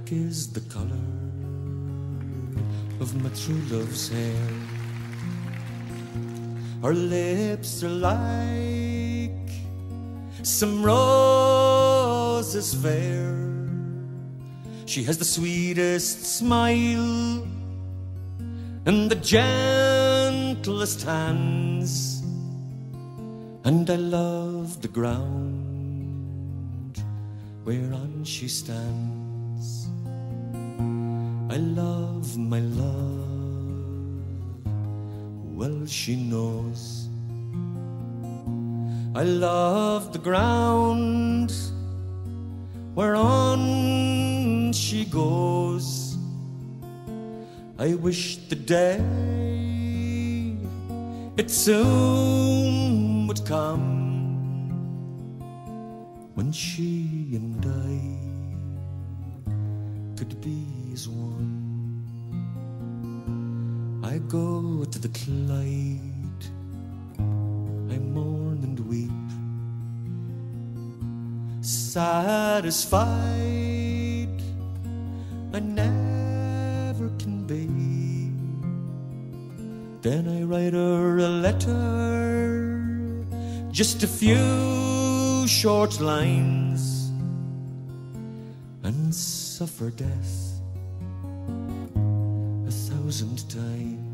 is the colour of my true love's hair. Her lips are like some roses fair. She has the sweetest smile and the gentlest hands, and I love the ground whereon she stands. I love my love, well she knows. I love the ground whereon she goes. I wish the day it soon would come when she and I could be as one. I go to the Clyde, I mourn and weep, satisfied I never can be. Then I write her a letter, just a few short lines, and suffer death 1,000 times.